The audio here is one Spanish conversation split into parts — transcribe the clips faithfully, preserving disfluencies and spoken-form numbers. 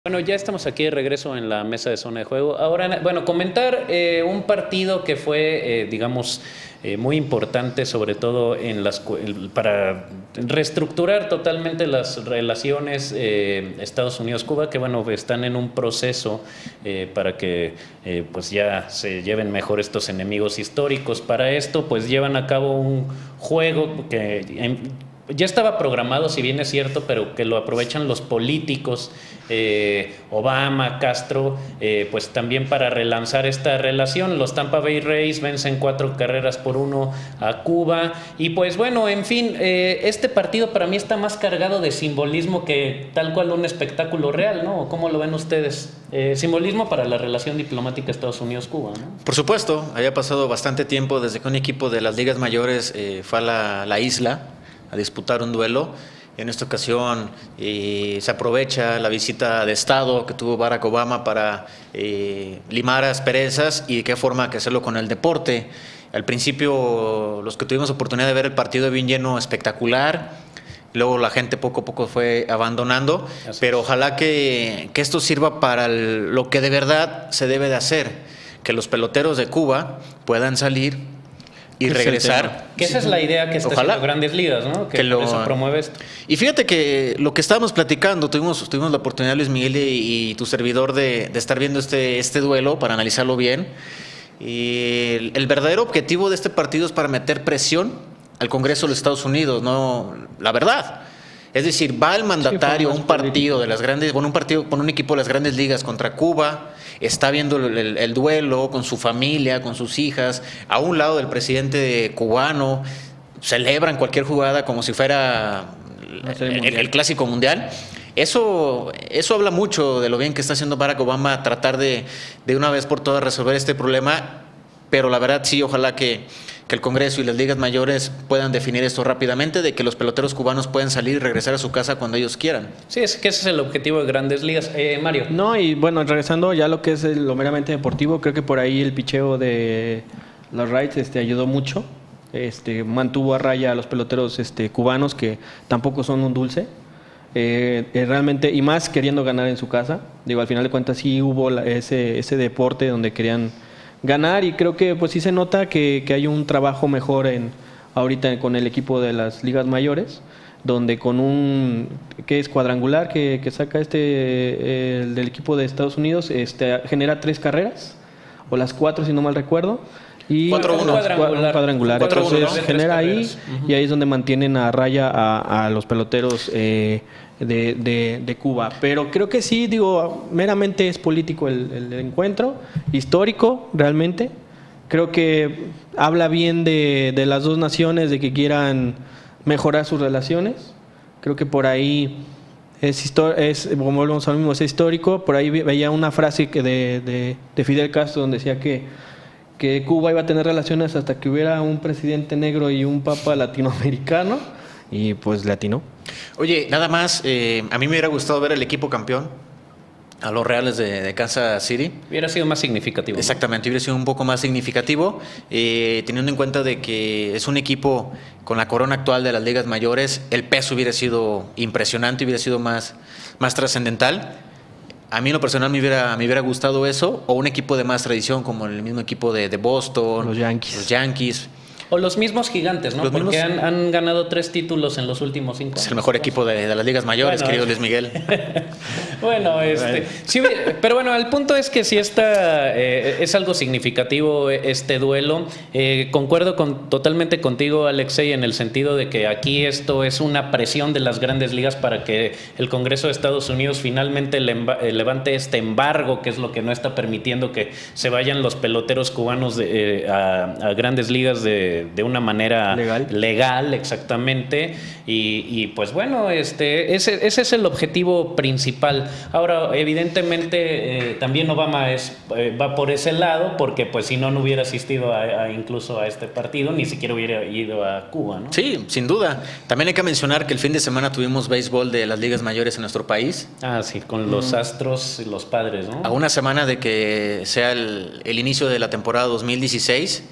Bueno, ya estamos aquí de regreso en la mesa de zona de juego. Ahora, bueno, comentar eh, un partido que fue, eh, digamos, eh, muy importante, sobre todo en las para reestructurar totalmente las relaciones eh, Estados Unidos-Cuba, que bueno, están en un proceso eh, para que eh, pues ya se lleven mejor estos enemigos históricos. Para esto, pues llevan a cabo un juego que en, ya estaba programado, si bien es cierto, pero que lo aprovechan los políticos, eh, Obama, Castro, eh, pues también para relanzar esta relación. Los Tampa Bay Rays vencen cuatro carreras por uno a Cuba. Y pues bueno, en fin, eh, este partido para mí está más cargado de simbolismo que tal cual un espectáculo real, ¿no? ¿Cómo lo ven ustedes? Eh, simbolismo para la relación diplomática Estados Unidos-Cuba, ¿no? Por supuesto, había pasado bastante tiempo desde que un equipo de las ligas mayores eh, fue a la, la isla a disputar un duelo. En esta ocasión eh, se aprovecha la visita de Estado que tuvo Barack Obama para eh, limar asperezas y de qué forma que hacerlo con el deporte. Al principio, los que tuvimos oportunidad de ver el partido bien lleno, espectacular. Luego la gente poco a poco fue abandonando, Así pero es. ojalá que, que esto sirva para el, lo que de verdad se debe de hacer, que los peloteros de Cuba puedan salir y regresar. Que esa es la idea que está haciendo Grandes Ligas, ¿no? Que, que lo, eso promueve esto. Y fíjate que lo que estábamos platicando, tuvimos, tuvimos la oportunidad, Luis Miguel y, y tu servidor, de, de estar viendo este, este duelo para analizarlo bien. Y el, el verdadero objetivo de este partido es para meter presión al Congreso de los Estados Unidos, no, la verdad. Es decir, va el mandatario a sí, un partido de las grandes, bueno, un partido con un equipo de las Grandes Ligas contra Cuba, está viendo el, el, el duelo con su familia, con sus hijas, a un lado del presidente cubano, celebran cualquier jugada como si fuera no sé, el, el, el clásico mundial. Eso, eso habla mucho de lo bien que está haciendo Barack Obama tratar de, de una vez por todas resolver este problema, pero la verdad sí, ojalá que que el Congreso y las ligas mayores puedan definir esto rápidamente, de que los peloteros cubanos puedan salir y regresar a su casa cuando ellos quieran. Sí, es que ese es el objetivo de Grandes Ligas. Eh, Mario. No, y bueno, regresando ya a lo que es el, lo meramente deportivo, creo que por ahí el picheo de los Rays este, ayudó mucho, este, mantuvo a raya a los peloteros este, cubanos, que tampoco son un dulce. Eh, eh, realmente, y más queriendo ganar en su casa. Digo, al final de cuentas sí hubo la, ese, ese deporte donde querían ganar, y creo que pues sí se nota que, que hay un trabajo mejor en ahorita con el equipo de las ligas mayores, donde con un que es cuadrangular que, que saca este eh, el del equipo de Estados Unidos, este genera tres carreras o las cuatro si no mal recuerdo, y cuatro uno cuadrangular, cuadrangular. cuatro, entonces uno, ¿no? genera ahí uh-huh. Y ahí es donde mantienen a raya a, a los peloteros eh, de, de, de Cuba. Pero creo que sí, digo, meramente es político el, el encuentro, histórico realmente. Creo que habla bien de, de las dos naciones, de que quieran mejorar sus relaciones. Creo que por ahí es, es como volvemos al mismo, es histórico. Por ahí veía una frase que de, de, de Fidel Castro donde decía que que Cuba iba a tener relaciones hasta que hubiera un presidente negro y un papa latinoamericano, y pues latino. Oye, nada más, eh, a mí me hubiera gustado ver el equipo campeón, a los Reales de, de Kansas City. Hubiera sido más significativo. Exactamente, ¿no? Hubiera sido un poco más significativo, eh, teniendo en cuenta de que es un equipo con la corona actual de las ligas mayores, el peso hubiera sido impresionante, hubiera sido más, más trascendental. A mí en lo personal me hubiera, me hubiera gustado eso, o un equipo de más tradición como el mismo equipo de, de Boston, los Yankees. los Yankees. O los mismos Gigantes, ¿no? Los Porque mismos... han, han ganado tres títulos en los últimos cinco años. Es el mejor equipo de, de las ligas mayores, bueno, querido Luis Miguel. bueno, este, sí, pero bueno, el punto es que sí está, eh, es algo significativo este duelo. Eh, concuerdo con, totalmente contigo, Alexei, en el sentido de que aquí esto es una presión de las Grandes Ligas para que el Congreso de Estados Unidos finalmente le, levante este embargo, que es lo que no está permitiendo que se vayan los peloteros cubanos de, eh, a, a Grandes Ligas de de una manera legal, legal exactamente, y, y pues bueno, este ese, ese es el objetivo principal. Ahora, evidentemente, eh, también Obama es, eh, va por ese lado, porque pues si no, no hubiera asistido a, a incluso a este partido, ni siquiera hubiera ido a Cuba, ¿no? Sí, sin duda. También hay que mencionar que el fin de semana tuvimos béisbol de las ligas mayores en nuestro país. Ah, sí, con los mm. Astros y los Padres, ¿no? A una semana de que sea el, el inicio de la temporada dos mil dieciséis.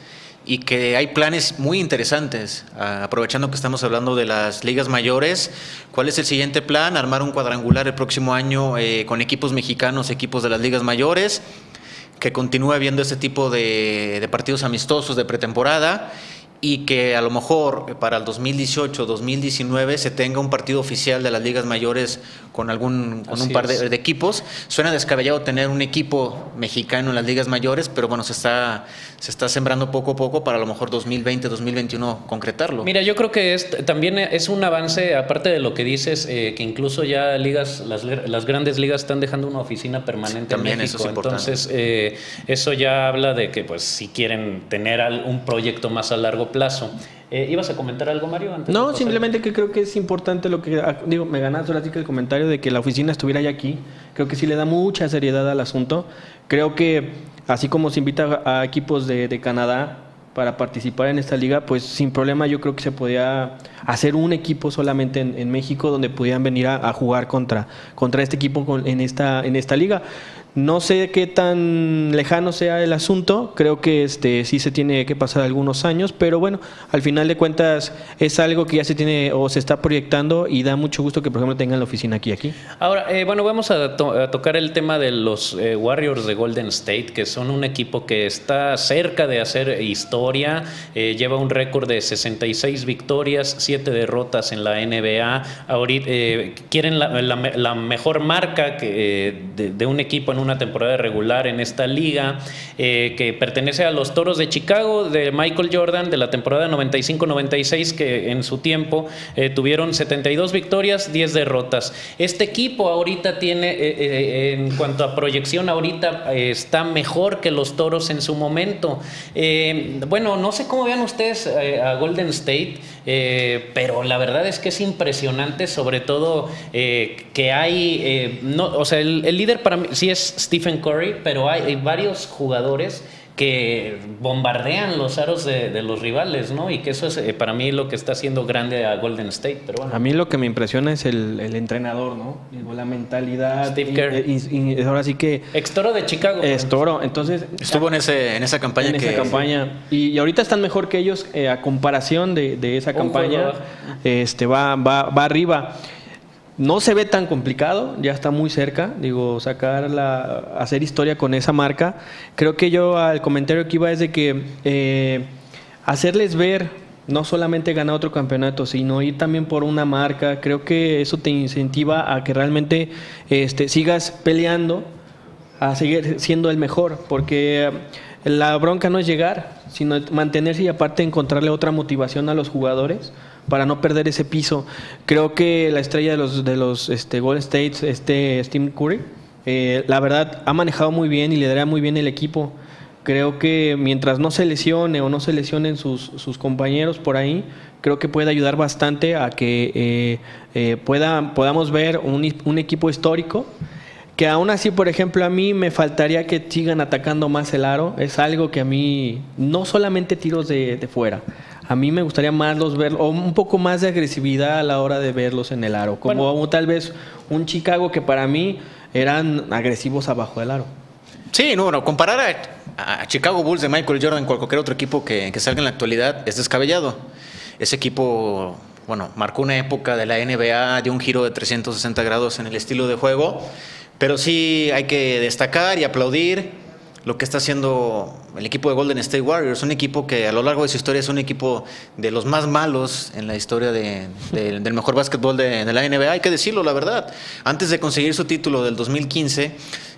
y que hay planes muy interesantes. Uh, aprovechando que estamos hablando de las ligas mayores, ¿cuál es el siguiente plan? Armar un cuadrangular el próximo año eh, con equipos mexicanos, equipos de las ligas mayores, que continúe habiendo este tipo de, de partidos amistosos de pretemporada y que a lo mejor para el dos mil dieciocho, dos mil diecinueve se tenga un partido oficial de las ligas mayores con algún con un par de, de equipos. Suena descabellado tener un equipo mexicano en las ligas mayores, pero bueno, se está se está sembrando poco a poco para a lo mejor dos mil veinte, dos mil veintiuno concretarlo. Mira, yo creo que es, también es un avance, aparte de lo que dices, eh, que incluso ya ligas las, las grandes ligas están dejando una oficina permanente también en México. Eso es importante. Entonces, eh, eso ya habla de que pues si quieren tener un proyecto más a largo plazo. Eh, ¿Ibas a comentar algo, Mario? Antes no, simplemente que creo que es importante lo que... Digo, me ganaste ahora sí que el comentario de que la oficina estuviera ya aquí. Creo que sí le da mucha seriedad al asunto. Creo que así como se invita a equipos de, de Canadá para participar en esta liga, pues sin problema yo creo que se podía hacer un equipo solamente en, en México donde pudieran venir a, a jugar contra, contra este equipo con, en, esta, en esta liga. No sé qué tan lejano sea el asunto, creo que este sí se tiene que pasar algunos años, pero bueno, al final de cuentas es algo que ya se tiene o se está proyectando y da mucho gusto que por ejemplo tengan la oficina aquí. aquí. Ahora, eh, bueno, vamos a, to a tocar el tema de los eh, Warriors de Golden State, que son un equipo que está cerca de hacer historia, eh, lleva un récord de sesenta y seis victorias, siete derrotas en la N B A, ahorita eh, quieren la, la, la mejor marca que, eh, de, de un equipo en una temporada regular en esta liga, eh, que pertenece a los Toros de Chicago de Michael Jordan de la temporada noventa y cinco noventa y seis, que en su tiempo eh, tuvieron setenta y dos victorias, diez derrotas. Este equipo ahorita tiene, eh, eh, en cuanto a proyección, ahorita eh, está mejor que los Toros en su momento. Eh, bueno, no sé cómo vean ustedes eh, a Golden State, eh, pero la verdad es que es impresionante, sobre todo eh, que hay, eh, no, o sea, el, el líder para mí sí es Stephen Curry, pero hay, hay varios jugadores que bombardean los aros de, de los rivales, ¿no? Y que eso es eh, para mí lo que está haciendo grande a Golden State. Pero bueno. A mí lo que me impresiona es el, el entrenador, ¿no? Digo, la mentalidad. Steve Kerr. Y, y, y ahora sí que... Ex-Toro de Chicago. Ex-Toro, entonces... Estuvo en, ese, en esa campaña. En que, esa campaña. Y, y ahorita están mejor que ellos eh, a comparación de, de esa campaña. Este, va, va, va arriba. No se ve tan complicado, ya está muy cerca, digo, sacar la, hacer historia con esa marca. Creo que yo al comentario que iba es de que eh, hacerles ver, no solamente ganar otro campeonato, sino ir también por una marca, creo que eso te incentiva a que realmente este, sigas peleando, a seguir siendo el mejor, porque la bronca no es llegar, sino mantenerse y aparte encontrarle otra motivación a los jugadores para no perder ese piso. Creo que la estrella de los de los este, Golden State, este Stephen Curry, eh, la verdad ha manejado muy bien y lidera muy bien el equipo. Creo que mientras no se lesione o no se lesionen sus, sus compañeros por ahí, creo que puede ayudar bastante a que eh, eh, pueda, podamos ver un, un equipo histórico. Que aún así, por ejemplo, a mí me faltaría que sigan atacando más el aro. Es algo que a mí, no solamente tiros de, de fuera, a mí me gustaría más los ver, o un poco más de agresividad a la hora de verlos en el aro. Como bueno, tal vez un Chicago que para mí eran agresivos abajo del aro. Sí, no, bueno, comparar a, a Chicago Bulls de Michael Jordan con cualquier otro equipo que, que salga en la actualidad es descabellado. Ese equipo, bueno, marcó una época de la N B A, dio un giro de trescientos sesenta grados en el estilo de juego, pero sí hay que destacar y aplaudir lo que está haciendo el equipo de Golden State Warriors, un equipo que a lo largo de su historia es un equipo de los más malos en la historia de, de, del mejor básquetbol de, de la N B A, hay que decirlo, la verdad. Antes de conseguir su título del dos mil quince,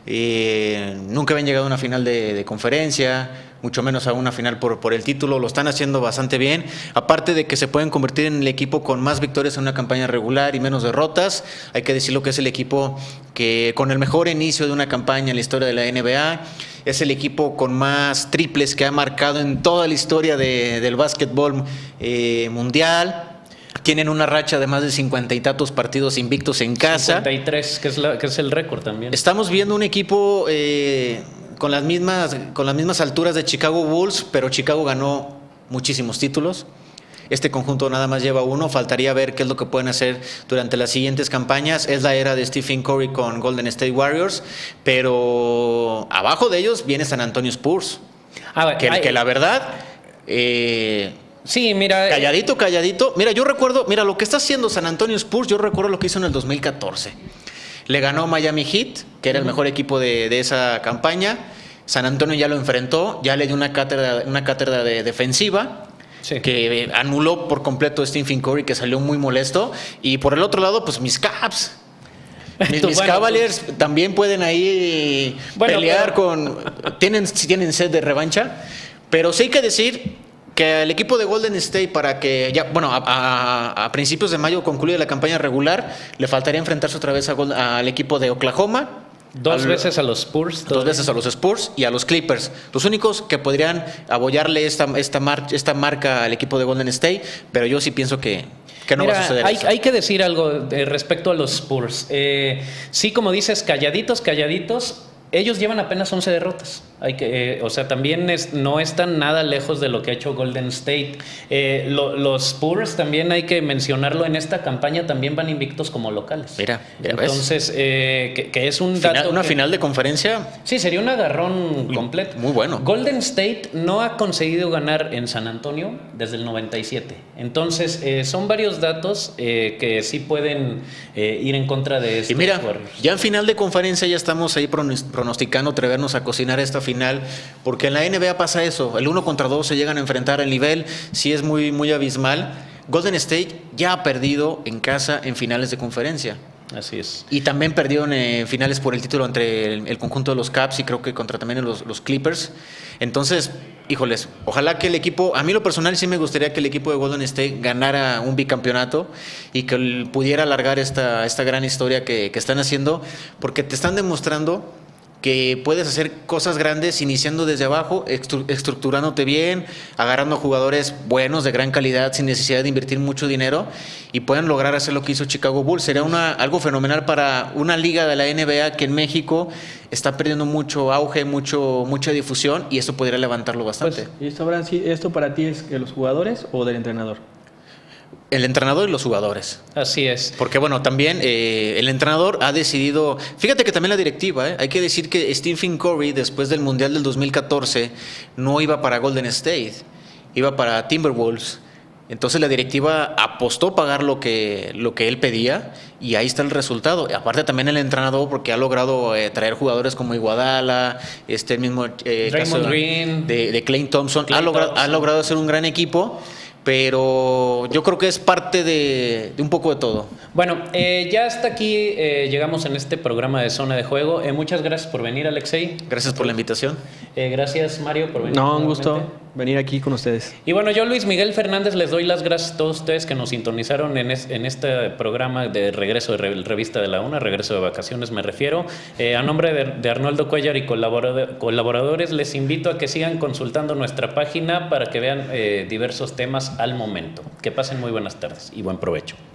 eh, nunca habían llegado a una final de, de conferencia, mucho menos a una final por, por el título. Lo están haciendo bastante bien, aparte de que se pueden convertir en el equipo con más victorias en una campaña regular y menos derrotas. Hay que decirlo que es el equipo que con el mejor inicio de una campaña en la historia de la N B A, es el equipo con más triples que ha marcado en toda la historia de, del básquetbol eh, mundial. Tienen una racha de más de cincuenta y tantos partidos invictos en casa. cincuenta y tres, que es, la, que es el récord también. Estamos viendo un equipo eh, con las mismas, con las mismas alturas de Chicago Bulls, pero Chicago ganó muchísimos títulos. Este conjunto nada más lleva uno, faltaría ver qué es lo que pueden hacer durante las siguientes campañas. Es la era de Stephen Curry con Golden State Warriors, pero abajo de ellos viene San Antonio Spurs, ah, que, que la verdad Eh, Sí, mira. calladito, calladito. Mira, yo recuerdo, mira, lo que está haciendo San Antonio Spurs, yo recuerdo lo que hizo en el dos mil catorce. Le ganó Miami Heat, que era el mejor equipo de, de esa campaña. San Antonio ya lo enfrentó, ya le dio una cátedra, una cátedra de defensiva. Sí. Que anuló por completo a Stephen Curry, que salió muy molesto. Y por el otro lado, pues mis Caps. Mis, mis bueno, Cavaliers pues, también pueden ahí bueno, pelear pero... con... Tienen, tienen sed de revancha. Pero sí hay que decir que el equipo de Golden State, para que ya, bueno, a, a, a principios de mayo concluya la campaña regular, le faltaría enfrentarse otra vez a, al equipo de Oklahoma. Dos al, veces a los Spurs. Dos veces a los Spurs y a los Clippers. Los únicos que podrían apoyarle esta, esta, mar, esta marca al equipo de Golden State, pero yo sí pienso que, que no Mira, va a suceder hay, eso. Hay que decir algo de, respecto a los Spurs. Eh, sí, como dices, calladitos, calladitos. Ellos llevan apenas once derrotas. Hay que, eh, o sea, también es, no están nada lejos de lo que ha hecho Golden State. Eh, lo, los Spurs también hay que mencionarlo en esta campaña, también van invictos como locales. Mira, ya entonces, eh, que, que es un final, dato. Una que, final de conferencia. Sí, sería un agarrón completo. Muy bueno. Golden State no ha conseguido ganar en San Antonio desde el noventa y siete. Entonces, eh, son varios datos eh, que sí pueden eh, ir en contra de estos Y mira, Warriors. Ya en final de conferencia ya estamos ahí pronosticando atrevernos a cocinar esta final, porque en la N B A pasa eso, el uno contra dos se llegan a enfrentar, el nivel sí es muy, muy abismal. Golden State ya ha perdido en casa en finales de conferencia. Así es. Y también perdió en eh, finales por el título entre el, el conjunto de los Caps y creo que contra también los, los Clippers. Entonces, híjoles, ojalá que el equipo, a mí lo personal sí me gustaría que el equipo de Golden State ganara un bicampeonato y que él pudiera alargar esta, esta gran historia que, que están haciendo, porque te están demostrando que puedes hacer cosas grandes iniciando desde abajo, estructurándote bien, agarrando jugadores buenos, de gran calidad, sin necesidad de invertir mucho dinero, y pueden lograr hacer lo que hizo Chicago Bulls. Sería una, algo fenomenal para una liga de la N B A que en México está perdiendo mucho auge, mucho, mucha difusión, y esto podría levantarlo bastante. Pues, ¿y esto, Abraham, esto para ti es de los jugadores o del entrenador? El entrenador y los jugadores. Así es. Porque bueno, también eh, el entrenador ha decidido, fíjate que también la directiva, eh, hay que decir que Stephen Curry después del Mundial del dos mil catorce no iba para Golden State, iba para Timberwolves. Entonces la directiva apostó pagar lo que, lo que él pedía y ahí está el resultado. Y aparte también el entrenador, porque ha logrado eh, traer jugadores como Iguodala, este el mismo eh, Draymond caso Green, de, de Klay Thompson, Klay ha, logrado, Thompson. ha logrado hacer un gran equipo. Pero yo creo que es parte de, de un poco de todo. Bueno, eh, ya hasta aquí eh, llegamos en este programa de Zona de Juego. Eh, muchas gracias por venir, Alexei. Gracias por la invitación. Eh, gracias, Mario, por venir. No, un gusto venir aquí con ustedes. Y bueno, yo, Luis Miguel Fernández, les doy las gracias a todos ustedes que nos sintonizaron en, es, en este programa de regreso de Re, Revista de la Una, regreso de vacaciones me refiero. Eh, a nombre de, de Arnoldo Cuellar y colaborador, colaboradores, les invito a que sigan consultando nuestra página para que vean eh, diversos temas al momento. Que pasen muy buenas tardes y buen provecho.